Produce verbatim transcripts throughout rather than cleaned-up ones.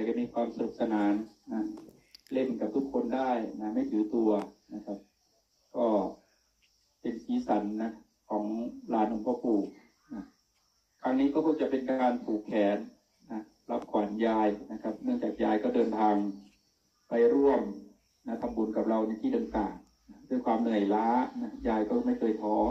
ก็มีความสนุกสนานนะเล่นกับทุกคนได้นะไม่ถือตัวนะครับก็เป็นสีสันนะของลานหลวงพ่อปู่นะครั้งนี้ก็คงจะเป็นการผูกแขนนะรับขวัญยายนะครับเนื่องจากยายก็เดินทางไปร่วมนะทำบุญกับเราในที่ต่างๆด้วยความเหนื่อยล้านะยายก็ไม่เคยท้อ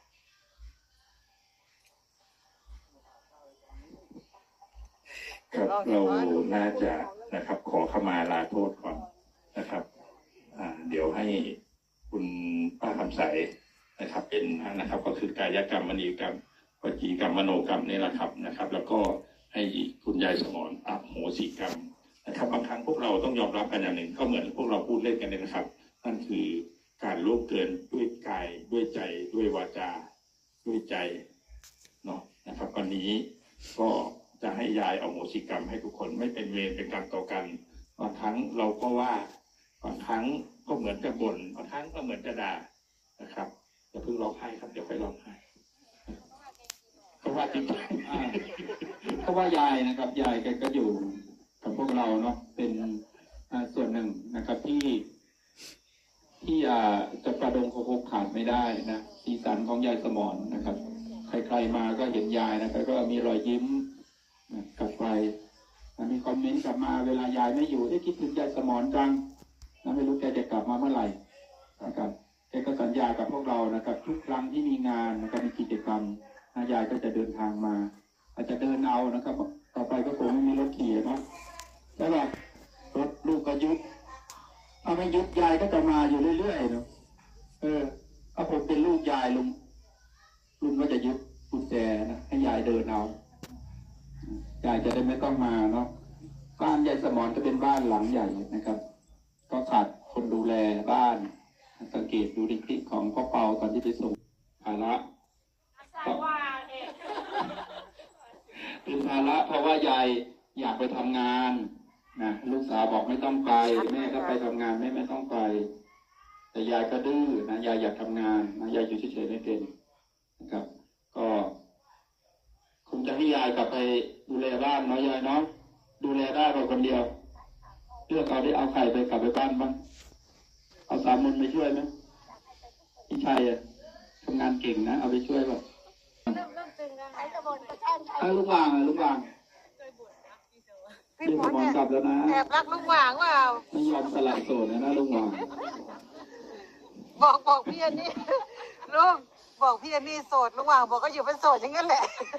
ครับเราน่าจะนะครับขอขมาลาโทษก่อนนะครับอ่าเดี๋ยวให้คุณป้าคำใสนะครับเป็นนะครับก็คือกายกรรมมณีกรรมวจีกรรมมโนกรรมนี่แหละครับนะครับแล้วก็ให้คุณยายสมรอโหสิกรรมนะครับบางครั้งพวกเราต้องยอมรับกันอย่างหนึ่งก็เหมือนพวกเราพูดเล่นกันเลยนะครับนั่นคือการล่วงเกินด้วยกายด้วยใจด้วยวาจาด้วยใจเนาะนะครับวันนี้ก็จะให้ยายอโหสิกรรมให้ทุกคนไม่เป็นเวรเป็นกรรมต่อกันบางครั้งเราก็ว่าบางครั้งก็เหมือนจะบ่นบางครั้งก็เหมือนจะด่านะครับอย่าเพิ่งร้องไห้ครับเดี๋ยวไปร้องไห้เขาว่าจริงๆเพราะว่ายายนะครับยายแกก็อยู่กับพวกเราเนาะเป็นส่วนหนึ่งนะครับที่ที่จะประดงโคกขาดไม่ได้นะสีสันของยายสมรนะครับใครๆมาก็เห็นยายนะครับก็มีรอยยิ้มกลับไปมีคอมเมนต์กลับมาเวลายายไม่อยู่ได้คิดถึงยายสมรจังนะไม่รู้แกจะกลับมาเมื่อไหร่นะครับแกก็สัญญากับพวกเรานะครับทุกครั้งที่มีงานนะครับมีกิจกรรมยายก็จะเดินทางมาอาจจะเดินเอานะครับต่อไปก็คงไม่มีรถขี่เนาะแล้วแบบรถลูกก็ยุบถ้าไม่ยุบยายก็จะมาอยู่เรื่อยๆเนาะเออถ้าผมเป็นลูกยายลุงลุงก็จะยุบกุญแจนะให้ยายเดินเอายายจะได้ไม่ต้องมาเนาะบ้านยายสมรก็เป็นบ้านหลังใหญ่นะครับก็ขาดคนดูแลบ้านสังเกตดูในคลิปของพ่อเปาตอนที่ไปส่งภาระเป็นภาระเพราะว่ายายอยากไปทำงานนะลูกสาวบอกไม่ต้องไปแม่ก็ไปทำงานแม่ไม่ต้องไปแต่ยายก็ดื้อนะยายอยากทำงานนะยายอยู่เฉยๆไม่เป็นนะครับก็คงจะให้ยายกลับไปดูแลบ้านเนาะยายเนาะดูแลได้เราคนเดียวเลือกเอาได้เอาใครไปกลับไปบ้านบ้างเอาสามมนไปช่วยไหมพี่ชัยอะทำงานเก่งนะเอาไปช่วยแบบเอาลูกวางอะลูกวางพี่สมรกลับแล้วนะแอบรักลุงหว่างว่าไม่ยอมสละโสดนะนะลุงวางบอกบอกพี่อันนี้ลุงบอกพี่อันนี้โสดลุงหว่างบอกก็อยู่เป็นโสดอย่างนั้นแหละ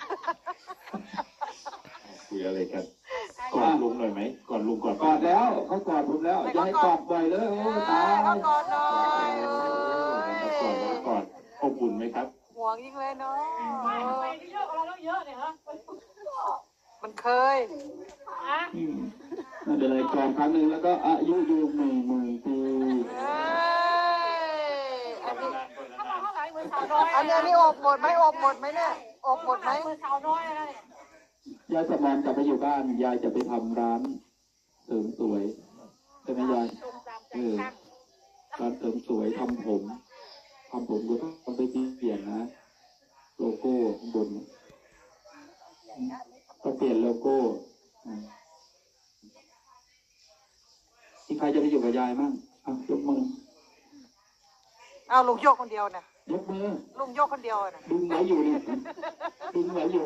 คุยอะไรกันก่อนลุงหน่อยไหมก่อนลุงก่อนกอดแล้วเขากอดผมแล้วอย่าให้กอดบ่อยเลยโอ้ตายเขากอดหน่อยกอดกอดอบอุ่นไหมครับห่วงยิ่งเลยเนาะไปเยอะเราต้องเยอะเนี่ยฮะมันเคยนั่นเป็นอะไรกองครั้งหนึ่งแล้วก็อายุยืนหนึ่งหมื่นปีอันนี้อันนี้นี่อบหมดไหมอบหมดไหมเนี่ยอบหมดไหมยายสมรจะไปอยู่บ้านยายจะไปทำร้านเสริมสวยใช่ไหมยายเออร้านเสริมสวยทำผมทำผมก็ต้องไปเปลี่ยนนะโลโก้ข้างบนก็เปลี่ยนโลโก้ที่ใครจะไปอยู่กับยายมั่งอ่ะยกมือเอาลุงโยกคนเดียวนะยกมือลุงโยกคนเดียวนะลุงไหวอยู่นี่ลุงไหวอยู่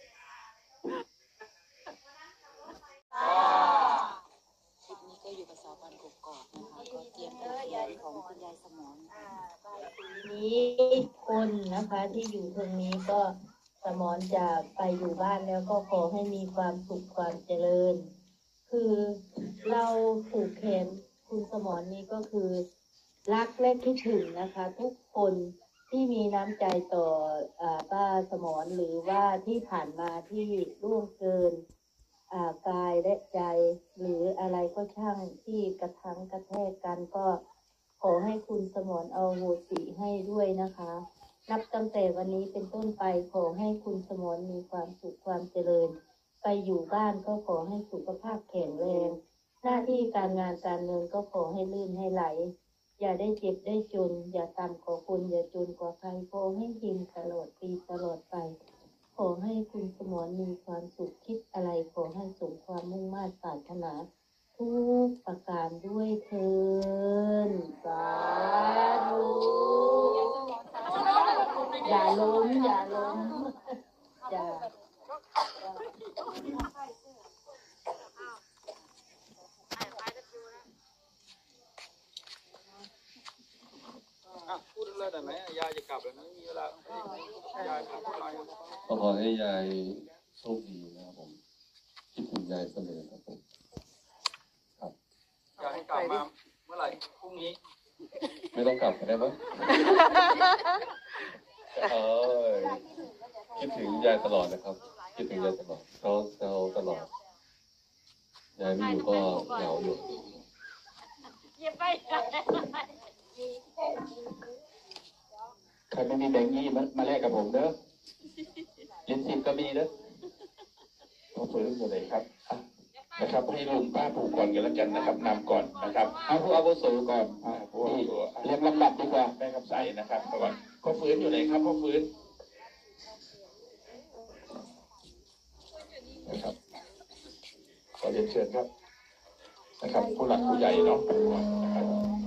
คลิปนี้ก็อยู่กับสาวพันกบกอกนะคะก็เตรียมตัวใหญ่ของคุณยายสมรนี้คนนะคะที่อยู่ตรงนี้ก็สมรจะไปอยู่บ้านแล้วก็ขอให้มีความสุขความเจริญคือเราผูกแขนคุณสมรนี้ก็คือรักและคิดถึงนะคะทุกคนที่มีน้ำใจต่อป้าสมรหรือว่าที่ผ่านมาที่ร่วงเกินกายและใจหรืออะไรก็ช่างที่กระทั่งกระแทกกันก็ขอให้คุณสมรเอาโหสิให้ด้วยนะคะนับตั้งแต่วันนี้เป็นต้นไปขอให้คุณสมรมีความสุขความเจริญไปอยู่บ้านก็ขอให้สุขภาพแข็งแรงหน้าที่การงานการเงินก็ขอให้ลื่นให้ไหลอย่าได้เจ็บได้จนอย่าต่ำกว่าคนอย่าจนกว่าใครขอให้หิงตลอดปีตลอดไปขขอให้คุณสมรมีความสุขคิดอะไรขอให้สมความมุ่งมั่นปรารถนาทุกประการด้วยเถิดสาธุอย่าล้มอย่าล้มอย่าพูดเรื่องไหนยายจะกลับแล้วนะมีเวลายายกลับไปก็ขอให้ยายโชคดีนะครับผมคิดถึงยายเสมอครับผมครับยายให้กลับมาเมื่อไหร่พรุ่งนี้ไม่ต้องกลับก็ได้มั้งเออคิดถึงยายตลอดนะครับคิดถึงยายตลอดเขาเขาตลอดยายไม่อยู่ก็เหงาอยู่ใครไม่มีแบงค์ยี่มามาแลกกับผมเด้อเย็นสิบก็มีเด้อต้องฝืนอยู่เลยครับนะครับให้ลุงป้าผูกก่อนกันแล้วกันนะครับนำก่อนนะครับเอาผู้อาวุโสก่อนอ่าผู้อาวุโสเรียกลำดับดีกว่าแม่คำใสนะครับเพราะว่าก็ฝืนอยู่เลยครับก็ฝืนนะครับขอเรียนเชิญครับนะครับผู้หลักผู้ใหญ่เนาะนะครับ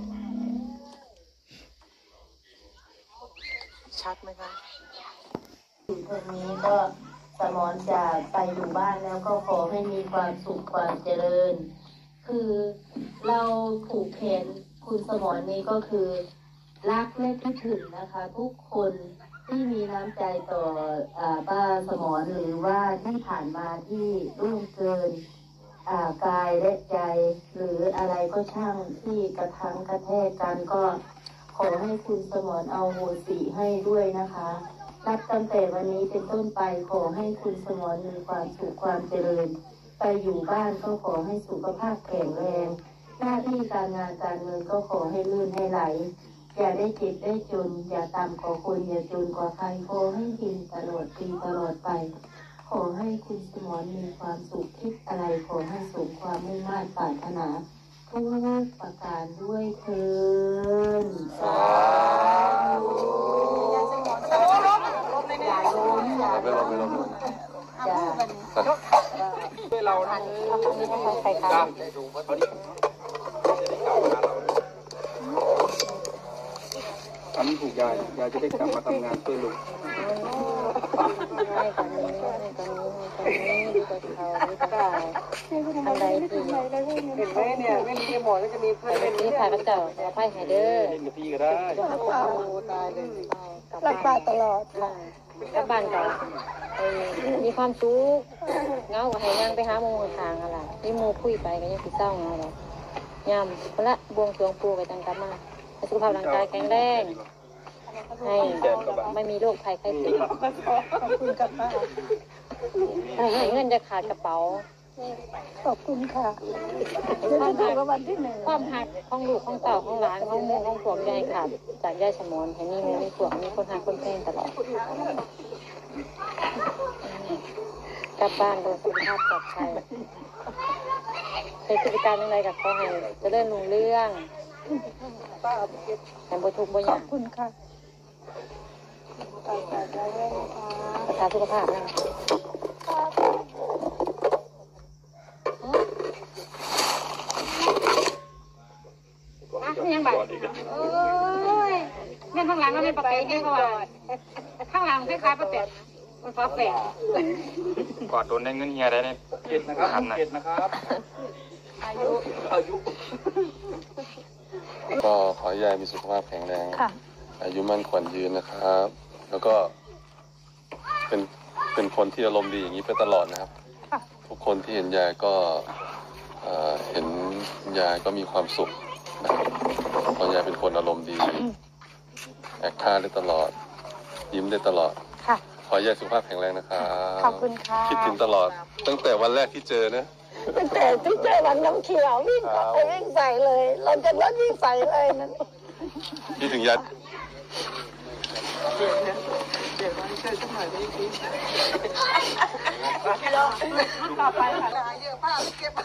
ชัดไหมคะอยู่ตรงนี้ก็สมรจะไปอยู่บ้านแล้วก็ขอให้มีความสุขความเจริญ คือเราผูกแขนคุณสมรนี้ก็คือรักและคิดถึงนะคะ ทุกคนที่มีน้ำใจต่ออ่าป้าสมรหรือว่าที่ผ่านมาที่ร่วงเกินอ่ากายและใจ หรืออะไรก็ช่างที่กระทังกระแทกกันก็ขอให้คุณสมรเอาโหสิให้ด้วยนะคะนับตั้งแต่วันนี้เป็นต้นไปขอให้คุณสมรมีความสุขความเจริญไปอยู่บ้านก็ขอให้สุขภาพแข็งแรงหน้าที่การงานการเงินก็ขอให้ลื่นให้ไหลอย่าได้เจ็บได้จนอย่าต่ำกว่าคนอย่าจนกว่าใครขอให้กินตลอดปีตลอดไปขอให้คุณสมรมีความสุขคิดอะไรขอให้สมความมุ่งมั่นปรารถนาทุกประการด้วยเถิดสาธุอย่าล้มอย่าไม่ลงไม่ลงอย่าด้วยเรานะใครคะจ้าดูว่าตอนนี้จะได้กลับมาเราอันนี้ถูกยายยายจะได้กลับมาทำงานช่วยลุงให้ตอนนี้ให้ตอนนี้ให้ตอนนี้ดูกับเขาดูกับเขาอะไรที่เห็นไหมเนี่ยไม่มีหมอแล้วจะมีเพื่อนเป็นที่ถ่ายพระเจ้าเอาไพ่ไฮเดอร์เล่นกับพี่ก็ได้ตายเลยรักษาตลอดกลับบ้านก่อนมีความสุขเงาให้ย่างไปหาโมงทางอะไรนี่โมคุยไปก็ยังติดเศร้าเงาเลยย่ำคนละบวงสรวงปูไปจังกลับมาสุขภาพร่างกายแข็งแรงให้ไม่มีโรคภัยไข้เจ็บขอบคุณกับป้าให้เงินจะขาดกระเป๋าขอบคุณค่ะความหักวันที่หนึ่งความหักของลูกของเต่าของหลานของแม่ของผัวใจขาดจากย่าสมนให้มีแม่มีผัวมีคนหาคนแพงตลอดกลับบ้านโดยสุขภาพปลอดภัยเป็นกิจการอะไรกับเขาให้จะเริ่มรุ่งเรื่องแต่บ่ทุกข์บ่ยากขอบคุณค่ะรักษาสุขภาพนะยังแบบโอ้ยเงี้ยข้างหลังก็ไม่ประเภทเงี้ยเขาว่าข้างหลังคล้ายๆประเภทมันฟ้าแฝดกอดโดนได้เงินเฮียได้เนี่ยเก็ดนะครับเก็ดนะครับอายุอายุก็ขอให้ยายมีสุขภาพแข็งแรงอายุมั่นขวัญยืนนะครับ แล้วก็เป็นเป็นคนที่อารมณ์ดีอย่างนี้ไปตลอดนะครับทุกคนที่เห็นยายก็เอ่อเห็นยายก็มีความสุขนะครับเพราะยายเป็นคนอารมณ์ดีแอคท่าได้ตลอดยิ้มได้ตลอดขอให้ยายสุขภาพแข็งแรงนะครับขอบคุณค่ะคิดถึงตลอดตั้งแต่วันแรกที่เจอนะตั้งแต่ที่เจอวันน้ำเขียววิ่งไปวิ่งใส่เลยเราจะรถวิ่งใส่เลยนั้นคิดถึงยายต่อไปค่ะเยอะป้าเก็บ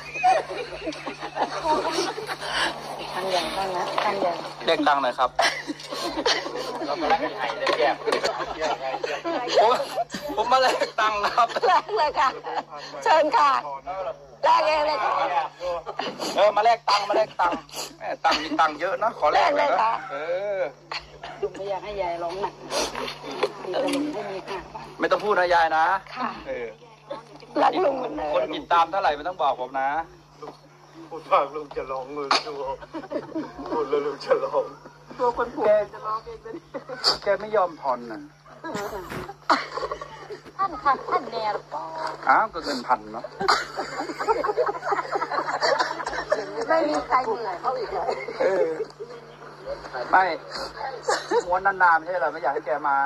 ทำอย่างบ้างนะทำอย่างเรียกตังค์หน่อยครับเรากำลังให้ได้แยกผมมาแลกตังค์ครับแรกเลยค่ะ เชิญค่ะแรกเองเลยค่ะเออมาแลกตังค์มาแลกตังค์แม่ตังค์มีตังค์เยอะนะขอแลกเลยนะเออลุงไม่อยากให้ยายร้องหนักมีแต่ลุงไม่มีค่ะไม่ต้องพูดนะยายนะค่ะเออรักลุงเหมือนเดิคนมติดตามเท่าไหร่ไม่ต้องบอกผมนะพูดว่าลุงจะร้องมือดูพูดแล้วลุงจะร้องตัวคนผูกจะร้องเองเลยแกไม่ยอมผ่อนน่ะท่านค่ะท่านแน่หรือเปล่าอ้าวก็เงินพันเนาะไม่มีใครเหนื่อยเขาอีกเลยเออไม่ม้วนนานๆไม่ใช่เหรอไม่อยากให้แกมา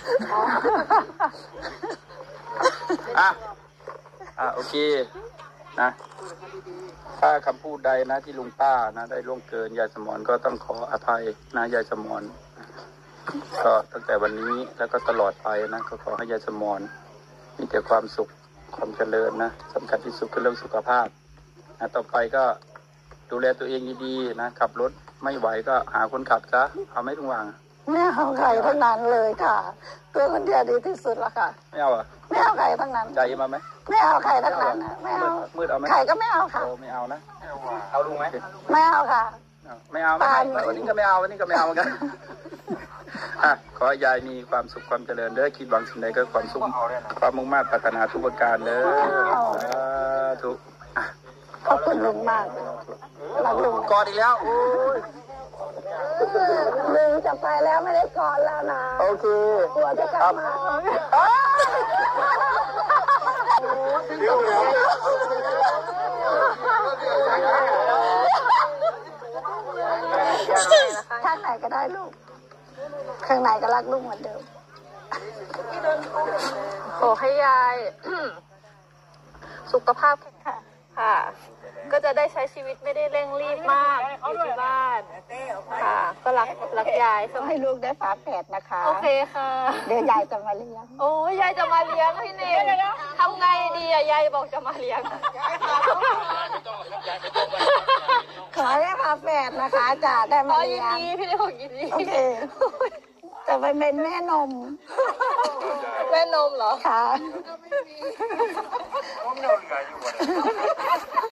อ่ะอ่ะโอเคนะถ้าคำพูดใดนะที่ลุงป้านะได้ล่วงเกินยายสมรก็ต้องขออภัยนะยายสมรก็ตั้งแต่วันนี้แล้วก็ตลอดไปนะก็ขอให้ยายสมรมีแต่ความสุขความเจริญนะสำคัญที่สุดคือเรื่องสุขภาพนะต่อไปก็ดูแลตัวเองดีๆนะขับรถไม่ไหวก็หาคนขับซะเอาไหม่ทุกวางไม่เอาใครทั้งนั้นเลยค่ะตัวคนเดียวดีที่สุดละค่ะไม่เอาอ่ะไม่เอาใครทั้งนั้นใจมาไหมไม่เอาใครทั้งนั้นนะไม่เอามืดเอาไหมใครก็ไม่เอาค่ะโอ้ไม่เอานะเอาลุงไหมไม่เอาค่ะไม่เอาไม่เอาวันนี้ก็ไม่เอาวันนี้ก็ไม่เอาเหมือนกันอ่ะขอให้ยายมีความสุขความเจริญเด้อคิดหวังสิ่งใดก็ความสุขความมุ่งมั่นปรารถนาทุกประการเด้อสาธุอ่ะขอบคุณลุงมากรักลุงกอดอีกแล้วโอ้ยลุงจะไปแล้วไม่ได้กอดแล้วนะโอเคกลัวจะกลับมาข้างไหนก็ได้ลูกข้างในก็รักลูกเหมือนเดิมขอให้ยาย สุขภาพแข็งแรงค่ะ ก็จะได้ใช้ชีวิตไม่ได้เร่งรีบมากอยู่ที่บ้านค่ะ ก็รักรักยายเสมให้อลูกได้ฝาแฝดนะคะโอเคค่ะเดี๋ยวยายจะมาเลี้ยงโอ้ยยายจะมาเลี้ยงพี่เนมทำไงดีอะยายบอกจะมาเลี้ยงขอให้ฝาแฝดนะคะจะได้อ๋มาอยิเลี้นยงดีพี่เนมบอกยินดีโอเค จะไปเป็นแม่นมแม่นมเหรอค่ะ